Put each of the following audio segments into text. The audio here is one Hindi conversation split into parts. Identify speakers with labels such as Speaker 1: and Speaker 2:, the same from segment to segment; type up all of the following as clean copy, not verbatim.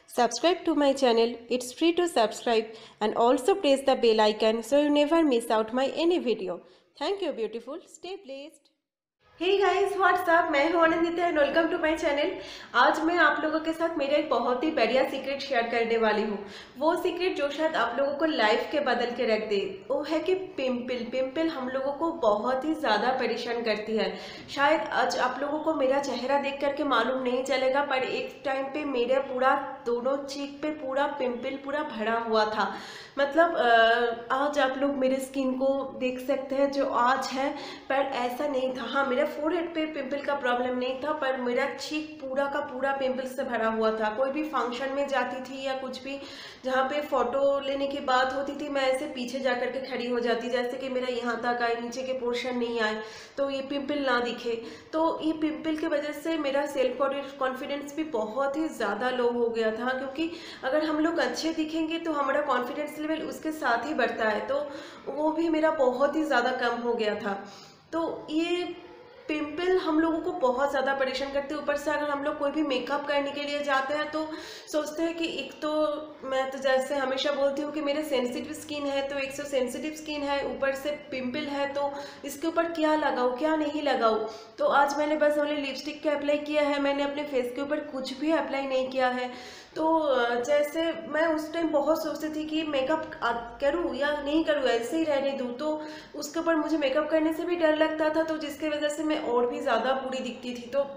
Speaker 1: Subscribe to my channel. It's free to subscribe and also press the bell icon so you never miss out my any video. Thank you beautiful. Stay blessed. Hey guys what's up, मैं हूं Anandita and welcome to my channel. आज मैं आप लोगों के साथ मेरा एक बहुत ही बढ़िया सीक्रेट शेयर करने वाली हूं। वो सीक्रेट जो शायद आप लोगों को लाइफ के बदल के रख दे, वो है कि पिंपल हम लोगों को बहुत ही ज़्यादा परेशान करती है। शायद आज आप लोगों को मेरा चेहरा देख करके मालूम नहीं चलेगा, पर एक टाइम पे मेरे पूरा दोनों चीक पे पूरा पिंपल पूरा भरा हुआ था। मतलब आज आप लोग मेरे स्किन को देख सकते हैं जो आज है, पर ऐसा नहीं था। हाँ, मेरा फोरहेड पे पिंपल का प्रॉब्लम नहीं था, पर मेरा चीक पूरा का पूरा पिंपल से भरा हुआ था। कोई भी फंक्शन में जाती थी या कुछ भी जहाँ पे फोटो लेने की बात होती थी, मैं ऐसे पीछे जा कर के खड़ी हो जाती, जैसे कि मेरा यहाँ तक आए, नीचे के पोर्शन नहीं आए, तो ये पिंपल ना दिखे। तो ये पिंपल की वजह से मेरा सेल्फ कॉन्फिडेंस भी बहुत ही ज़्यादा लो हो गया था, क्योंकि अगर हम लोग अच्छे दिखेंगे तो हमारा कॉन्फिडेंस लेवल उसके साथ ही बढ़ता है, तो वो भी मेरा बहुत ही ज़्यादा कम हो गया था। तो ये पिंपल हम लोगों को बहुत ज़्यादा परेशान करते हैं। ऊपर से अगर हम लोग कोई भी मेकअप करने के लिए जाते हैं तो सोचते हैं कि एक तो मैं तो जैसे हमेशा बोलती हूँ कि मेरे सेंसिटिव स्किन है, तो एक तो सेंसिटिव स्किन है, ऊपर से पिंपल है, तो इसके ऊपर क्या लगाऊँ क्या नहीं लगाऊँ। तो आज मैंने बस ओनली लिपस्टिक का अप्लाई किया है, मैंने अपने फेस के ऊपर कुछ भी अप्लाई नहीं किया है। तो जैसे मैं उस टाइम बहुत सोचती थी कि मेकअप करूँ या नहीं करूँ, ऐसे ही रहने दूँ, तो उसके ऊपर मुझे मेकअप करने से भी डर लगता था, तो जिसकी वजह से मैं और भी ज़्यादा बुरी दिखती थी। तो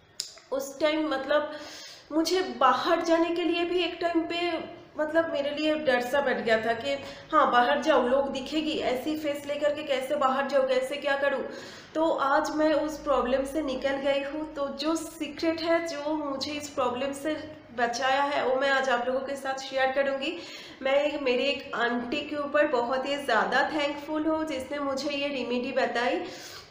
Speaker 1: उस टाइम मतलब मुझे बाहर जाने के लिए भी एक टाइम पे मतलब मेरे लिए डर सा बैठ गया था कि हाँ बाहर जाओ, लोग दिखेगी, ऐसी फेस लेकर के कैसे बाहर जाओ, कैसे क्या करूँ। तो आज मैं उस प्रॉब्लम से निकल गई हूँ। तो जो सीक्रेट है जो मुझे इस प्रॉब्लम से बचाया है, वो मैं आज आप लोगों के साथ शेयर करूँगी। मैं मेरी एक आंटी के ऊपर बहुत ही ज़्यादा थैंकफुल हूँ जिसने मुझे ये रेमेडी बताई।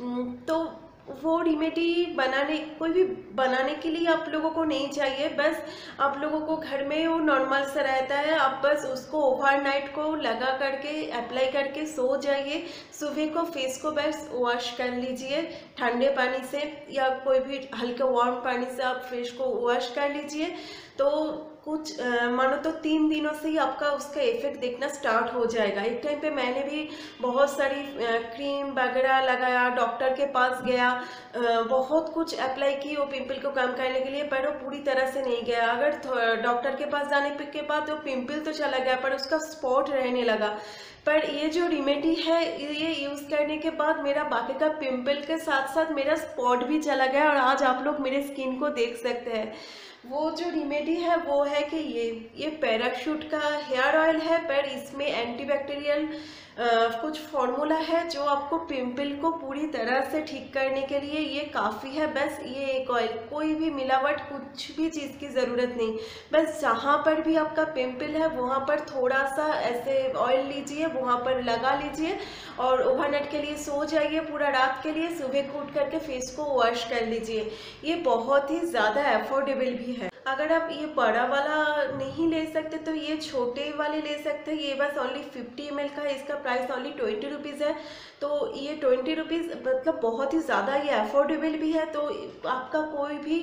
Speaker 1: तो वो रेमेडी कोई भी बनाने के लिए आप लोगों को नहीं चाहिए, बस आप लोगों को घर में वो नॉर्मल सा रहता है, आप बस उसको ओवरनाइट को लगा करके अप्लाई करके सो जाइए। सुबह को फेस को बस वॉश कर लीजिए ठंडे पानी से, या कोई भी हल्के वार्म पानी से आप फेस को वॉश कर लीजिए। तो कुछ मानो तो 3 दिनों से ही आपका उसका इफेक्ट देखना स्टार्ट हो जाएगा। एक टाइम पे मैंने भी बहुत सारी क्रीम वगैरह लगाया, डॉक्टर के पास गया, बहुत कुछ अप्लाई की वो पिंपल को कम करने के लिए, पर वो पूरी तरह से नहीं गया। अगर डॉक्टर के पास जाने के बाद वो पिंपल तो चला गया, पर उसका स्पॉट रहने लगा। पर ये जो रेमेडी है, ये यूज़ करने के बाद मेरा बाकी का पिंपल के साथ साथ मेरा स्पॉट भी चला गया, और आज आप लोग मेरे स्किन को देख सकते हैं। वो जो रेमेडी है वो है कि ये पैराशूट का हेयर ऑयल है, पर इसमें एंटीबैक्टीरियल कुछ फार्मूला है जो आपको पिंपल को पूरी तरह से ठीक करने के लिए ये काफ़ी है। बस ये एक ऑयल, कोई भी मिलावट कुछ भी चीज़ की ज़रूरत नहीं, बस जहाँ पर भी आपका पिंपल है वहाँ पर थोड़ा सा ऐसे ऑयल लीजिए, वहाँ पर लगा लीजिए और ओवरनाइट के लिए सो जाइए पूरा रात के लिए। सुबह को उठ करके फेस को वॉश कर लीजिए। ये बहुत ही ज़्यादा अफोर्डेबल भी है। अगर आप ये बड़ा वाला नहीं ले सकते तो ये छोटे वाले ले सकते हैं। ये बस ओनली 50 ml का है, इसका प्राइस ओनली 20 रुपीज़ है। तो ये 20 रुपीज़ मतलब बहुत ही ज़्यादा ये अफोर्डेबल भी है। तो आपका कोई भी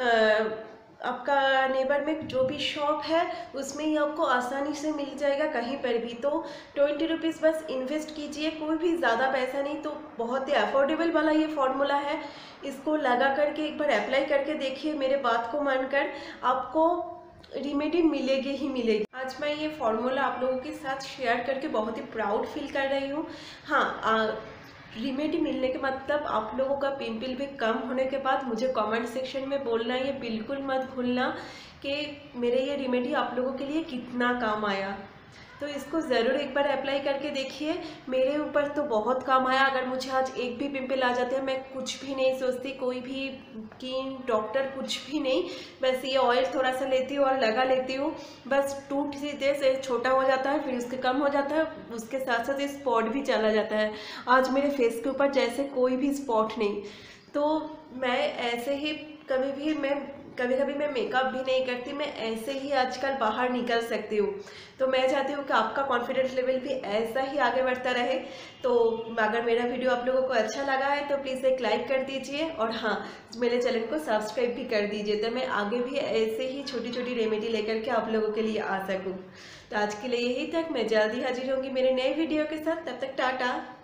Speaker 1: आपका नेबर में जो भी शॉप है उसमें ही आपको आसानी से मिल जाएगा कहीं पर भी। तो 20 रुपीज़ बस इन्वेस्ट कीजिए, कोई भी ज़्यादा पैसा नहीं। तो बहुत ही अफोर्डेबल वाला ये फॉर्मूला है, इसको लगा करके एक बार अप्लाई करके देखिए, मेरे बात को मानकर आपको रेमेडी मिलेगी ही मिलेगी। आज मैं ये फॉर्मूला आप लोगों के साथ शेयर करके बहुत ही प्राउड फील कर रही हूँ। हाँ, रेमेडी मिलने के मतलब आप लोगों का पिंपल भी कम होने के बाद मुझे कमेंट सेक्शन में बोलना, ये बिल्कुल मत भूलना कि मेरे ये रेमेडी आप लोगों के लिए कितना काम आया। तो इसको ज़रूर एक बार अप्लाई करके देखिए। मेरे ऊपर तो बहुत काम आया। अगर मुझे आज एक भी पिंपल आ जाते हैं, मैं कुछ भी नहीं सोचती, कोई भी कीम डॉक्टर कुछ भी नहीं, बस ये ऑयल थोड़ा सा लेती हूँ और लगा लेती हूँ, बस टूट सीधे से छोटा हो जाता है, फिर उसके कम हो जाता है, उसके साथ साथ स्पॉट भी चला जाता है। आज मेरे फेस के ऊपर जैसे कोई भी स्पॉट नहीं। तो मैं ऐसे ही कभी भी मैं कभी कभी मैं मेकअप भी नहीं करती, मैं ऐसे ही आजकल बाहर निकल सकती हूँ। तो मैं चाहती हूँ कि आपका कॉन्फिडेंस लेवल भी ऐसा ही आगे बढ़ता रहे। तो अगर मेरा वीडियो आप लोगों को अच्छा लगा है तो प्लीज़ एक लाइक कर दीजिए, और हाँ, मेरे चैनल को सब्सक्राइब भी कर दीजिए, तो मैं आगे भी ऐसे ही छोटी छोटी रेमेडी लेकर के आप लोगों के लिए आ सकूँ। तो आज के लिए यही तक, मैं जल्दी हाजिर होंगी मेरे नए वीडियो के साथ। तब तक टाटा।